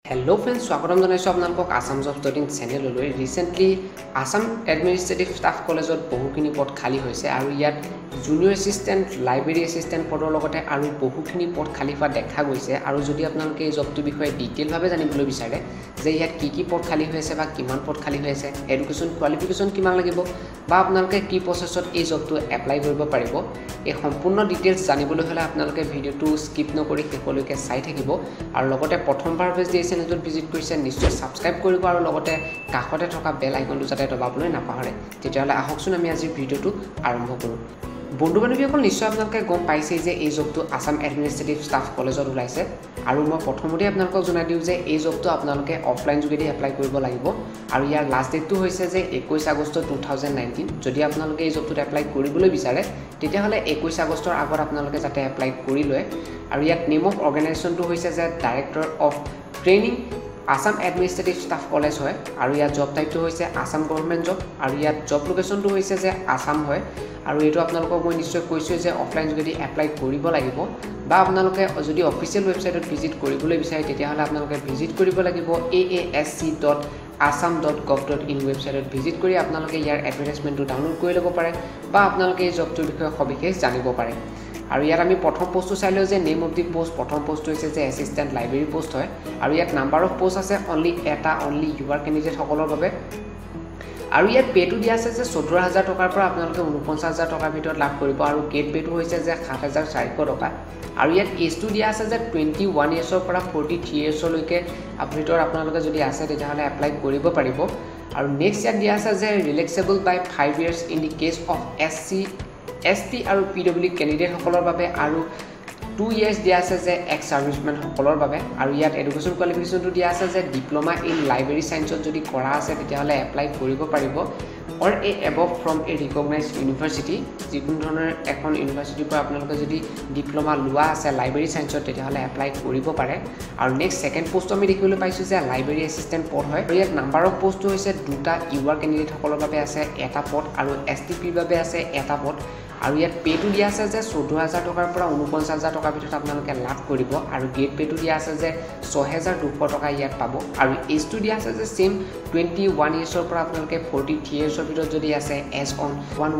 Hello friends, স্বাগতম জনাইছো আপোনালোকক আসাম জব ষ্টুডেণ্ট চেনেললৈ। ৰিসেন্টলি আসাম এডমিনিষ্ট্ৰেটিভ ষ্টাফ কলেজত বহুখিনি পদ খালী হৈছে আৰু ইয়াত জুনিয়ৰ এছিষ্টেণ্ট লাইব্ৰেৰী এছিষ্টেণ্ট পদৰ লগতে আৰু বহুখিনি পদ খালী হোৱা দেখা গৈছে। আৰু যদি আপোনালোকে এই জবটোৰ বিষয়ে ডিটেইলভাৱে জানিবলৈ বিচাৰে যে ইয়াত কি পদ খালী হৈ আছে বা কিমান পদ খালী হৈ আছে, এডুকেশ্যন কোৱালিফিকেশ্যন কিমান লাগিব বা আপোনালোকে কি প্ৰচেছত এই জবটো এপ্লাই কৰিব পাৰিব, এই সম্পূৰ্ণ ডিটেইলছ জানিবলৈ হ'লে আপোনালোকে ভিডিঅ'টো স্কিপ নকৰি শেষলৈকে চাই থাকিব। আৰু লগতে প্ৰথমবাৰ যদি এই চেনেলটোত ভিজিট কৰিছে নিশ্চয় সাবস্ক্ৰাইব কৰিব আৰু লগতে কাষতে থকা বেল আইকনটো যাতে দবাবলৈ নাপাহৰে। তেতিয়াহ'লে আহকচোন আমি আজিৰ ভিডিঅ'টো আৰম্ভ কৰোঁ। বন্ধু বান্ধৱীসকল, নিশ্চয় আপোনালোকে গম পাইছে যে এই জবটো আসাম এডমিনিষ্ট্ৰেটিভ ষ্টাফ কলেজত ওলাইছে। আৰু মই প্ৰথমতে আপোনালোকক জনাই দিওঁ যে এই জবটো আপোনালোকে অফলাইন যোগেদি এপ্লাই কৰিব লাগিব আৰু ইয়াৰ লাষ্ট ডেটটো হৈছে যে 21 আগষ্ট 2019। যদি আপোনালোকে এই জবটোত এপ্লাই কৰিবলৈ বিচাৰে তেতিয়াহ'লে 21 আগষ্টৰ আগত আপোনালোকে যাতে এপ্লাই কৰি লয়। আৰু ইয়াত নেম অফ অৰ্গেনাইজেশ্যনটো হৈছে যে director of training Assam administrative staff college হয় আৰু ইয়াত জব টাইপটো হৈছে আসাম গভৰ্ণমেণ্ট জব আৰু ইয়াত জব লোকেশ্যনটো হৈছে যে আসাম হয়। আৰু এইটো আপোনালোকক মই নিশ্চয় কৈছোঁ যে অফলাইন যোগেদি এপ্লাই কৰিব লাগিব বা আপোনালোকে যদি অফিচিয়েল ৱেবছাইটত ভিজিট কৰিবলৈ বিচাৰে তেতিয়াহ'লে আপোনালোকে ভিজিট কৰিব লাগিব aasc.assam.gov.in ৱেবছাইটত ভিজিট কৰি আপোনালোকে ইয়াৰ এডভাৰটাইজমেণ্টটো ডাউনলোড কৰি ল'ব পাৰে বা আপোনালোকে এই জবটোৰ বিষয়ে সবিশেষ জানিব পাৰে। আৰু ইয়াত আমি প্ৰথম পোষ্টটো চাই লওঁ যে নেম অফ দি পোষ্ট। প্ৰথম পোষ্টটো হৈছে যে এছিষ্টেণ্ট লাইব্ৰেৰী পোষ্ট হয় আৰু ইয়াত নাম্বাৰ অফ পোষ্ট আছে অনলি ইউআৰ কেণ্ডিডেটসকলৰ বাবে। আৰু ইয়াত পে'টো দিয়া আছে যে 14,000 টকাৰ পৰা আপোনালোকে 49,000 টকাৰ ভিতৰত লাভ কৰিব আৰু গেট পে'টো হৈছে যে 7,400 টকা। আৰু ইয়াত এজটো দিয়া আছে যে 21 ইয়েৰ্ছৰ পৰা 43 ইয়েৰ্ছলৈকে ভিতৰত আপোনালোকে যদি আছে তেতিয়াহ'লে এপ্লাই কৰিব পাৰিব। আৰু নেক্সট ইয়াত দিয়া আছে যে relaxable by 5 years in the case of SC আৰু PW কেণ্ডিডেটসকলৰ বাবে আৰু 2 years দিয়া আছে যে এক্স ছাৰ্ভিচমেনসকলৰ বাবে। আৰু ইয়াত এডুকেশ্যন কোৱালিফিকেশ্যনটো দিয়া আছে যে ডিপ্ল'মা ইন লাইব্ৰেৰী ছায়েন্সত যদি কৰা আছে তেতিয়াহ'লে এপ্লাই কৰিব পাৰিব or above from recognise university. যিকোনো ধৰণৰ এখন ইউনিভাৰ্চিটিৰ পৰা আপোনালোকে যদি ডিপ্ল'মা লোৱা আছে লাইব্ৰেৰী ছায়েন্সত তেতিয়াহ'লে এপ্লাই কৰিব পাৰে। আৰু নেক্সট ছেকেণ্ড পোষ্টটো আমি দেখিবলৈ পাইছোঁ যে লাইব্ৰেৰী এছিষ্টেণ্ট পদ হয় আৰু ইয়াত নাম্বাৰ অফ পোষ্টটো হৈছে 2টা ইউআৰ কেণ্ডিডেটসকলৰ বাবে আছে 1টা পদ আৰু STPৰ বাবে আছে 1টা পদ। আৰু ইয়াত পে'টো দিয়া আছে যে 14,000 টকাৰ পৰা 49,000 টকাৰ ভিতৰত আপোনালোকে লাভ কৰিব আৰু গেট পে'টো দিয়া আছে যে 6,200 টকা ইয়াত পাব। আৰু এজটো দিয়া আছে যে ছেইম 21 ইয়েৰ্ছৰ পৰা আপোনালোকে 43 ইয়েৰ্ছৰ ভিতৰত যদি আছে এজ অন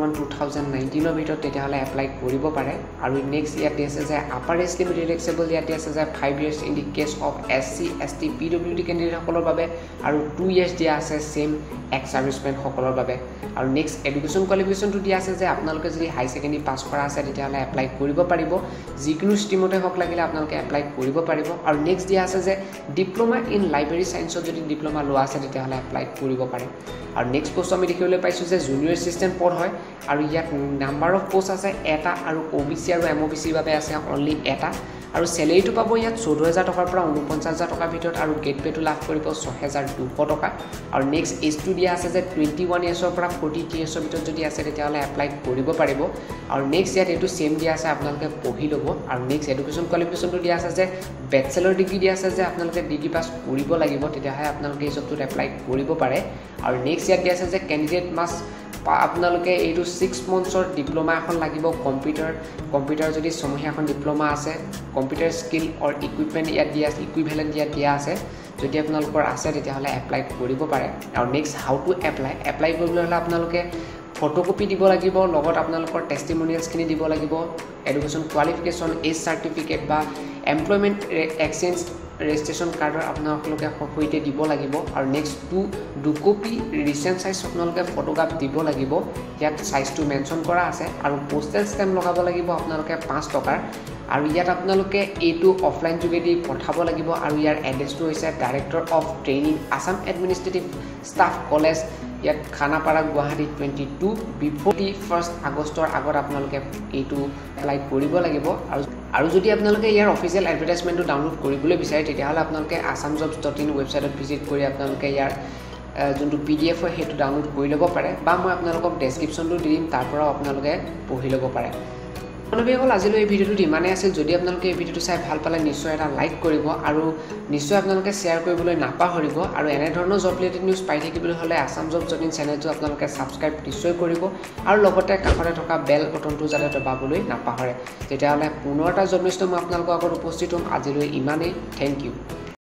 1/1/2019 ভিতৰত তেতিয়াহ'লে এপ্লাই কৰিব পাৰে। আৰু নেক্সট ইয়াত দিয়া আছে যে আপাৰ এজ লিমিট ৰিলেক্সেবল ইয়াত দিয়া আছে যে 5 years in the case of SC ST PWD কেণ্ডিডেটসকলৰ বাবে আৰু 2 years দিয়া আছে ছেইম এক্স ছাৰ্ভিচমেনসকলৰ বাবে। আৰু নেক্সট এডুকেশ্যন কোৱালিফিকেশ্যনটো দিয়া আছে যে আপোনালোকে যদি হাই ছেকেণ্ডেৰী পাছ কৰা আছে তেতিয়াহ'লে এপ্লাই কৰিব পাৰিব। যিকোনো ষ্ট্ৰীমতে হওক লাগিলে আপোনালোকে এপ্লাই কৰিব পাৰিব। আৰু নেক্সট দিয়া আছে যে ডিপ্ল'মা ইন লাইব্ৰেৰী ছায়েন্সত যদি ডিপ্ল'মা লোৱা আছে তেতিয়াহ'লে এপ্লাই কৰিব পাৰে। আৰু নেক্সট পোষ্ট আমি দেখিবলৈ পাইছোঁ যে জুনিয়ৰ এছিষ্টেণ্ট পদ হয় আৰু ইয়াত নাম্বাৰ অফ পোষ্ট আছে 1টা আৰু OBC আৰু MOBCৰ বাবে আছে অনলি 1টা। আৰু চেলেৰিটো পাব ইয়াত 14,000 টকাৰ পৰা 49,000 টকাৰ ভিতৰত আৰু গেট পে'টো লাভ কৰিব 6,200 টকা। আৰু নেক্সট এজটো দিয়া আছে যে 21 ইয়েৰ্ছৰ পৰা 43 ইয়েৰ্ছৰ ভিতৰত যদি আছে তেতিয়াহ'লে এপ্লাই কৰিব পাৰিব। আৰু নেক্সট ইয়াত এইটো ছেইম দিয়া আছে আপোনালোকে পঢ়ি ল'ব। আৰু নেক্সট এডুকেশ্যন কোৱালিফিকেশ্যনটো দিয়া আছে যে বেচেলৰ ডিগ্ৰী দিয়া আছে যে আপোনালোকে ডিগ্ৰী পাছ কৰিব লাগিব তেতিয়াহে আপোনালোকে এই জবটোত এপ্লাই কৰিব পাৰে। আৰু নেক্সট ইয়াত দিয়া আছে যে কেণ্ডিডেট মাষ্ট আপোনালোকে এইটো 6 monthsৰ ডিপ্ল'মা এখন লাগিব। কম্পিউটাৰ যদি ছমহীয়া এখন ডিপ্ল'মা আছে, কম্পিউটাৰ স্কিল অৰ ইকুইপমেণ্ট ইয়াত দিয়া আছে, ইকুইভেলেণ্ট ইয়াত দিয়া আছে। যদি আপোনালোকৰ আছে তেতিয়াহ'লে এপ্লাই কৰিব পাৰে। আৰু নেক্সট হাউ টু এপ্লাই কৰিবলৈ হ'লে আপোনালোকে ফটোকপি দিব লাগিব, লগত আপোনালোকৰ টেষ্টিমনিয়েলছখিনি দিব লাগিব, এডুকেশ্যন কোৱালিফিকেশ্যন, এজ চাৰ্টিফিকেট বা এমপ্লয়মেণ্ট এক্সচেঞ্জ ৰেজিষ্ট্ৰেশ্যন কাৰ্ডৰ আপোনালোকে সৈতে দিব লাগিব। আৰু নেক্সট 2 কপি ৰিচেণ্ট চাইজ আপোনালোকে ফটোগ্ৰাফ দিব লাগিব। ইয়াত চাইজটো মেনশ্যন কৰা আছে। আৰু পষ্টেল ষ্টেম্প লগাব লাগিব আপোনালোকে 5 টকাৰ। আৰু ইয়াত আপোনালোকে এইটো অফলাইন যোগেদি পঠাব লাগিব। আৰু ইয়াৰ এড্ৰেছটো হৈছে director of training Assam administrative staff college, ইয়াত খানাপাৰা গুৱাহাটী 22 বিফ'ৰ 31 আগষ্টৰ আগত আপোনালোকে এইটো এপ্লাই কৰিব লাগিব। আৰু যদি আপোনালোকে ইয়াৰ অফিচিয়েল এডভাৰটাইজমেণ্টটো ডাউনলোড কৰিবলৈ বিচাৰে তেতিয়াহ'লে আপোনালোকে asamjobs.in ৱেবছাইটত ভিজিট কৰি আপোনালোকে ইয়াৰ যোনটো PDF হয় সেইটো ডাউনলোড কৰি ল'ব পাৰে বা মই আপোনালোকক ডেছক্ৰিপশ্যনটো দি দিম, তাৰ পৰাও আপোনালোকে পঢ়ি ল'ব পাৰে। বন্ধুসকল, আজিলৈ এই ভিডিঅ'টোত ইমানেই আছিল। যদি আপোনালোকে এই ভিডিঅ'টো চাই ভাল পালে নিশ্চয় এটা লাইক কৰিব আৰু নিশ্চয় আপোনালোকে শ্বেয়াৰ কৰিবলৈ নাপাহৰিব। আৰু এনেধৰণৰ জব ৰিলেটেড নিউজ পাই থাকিবলৈ হ'লে আসাম জবছ.in চেনেলটো আপোনালোকে ছাবস্ক্ৰাইব নিশ্চয় কৰিব আৰু লগতে কাষতে থকা বেল বটনটো যাতে দবাবলৈ নাপাহৰে। তেতিয়াহ'লে পুনৰ এটা জব নিউজ মই আপোনালোকৰ আগত উপস্থিত হ'ম। আজিলৈ ইমানেই। Thank U.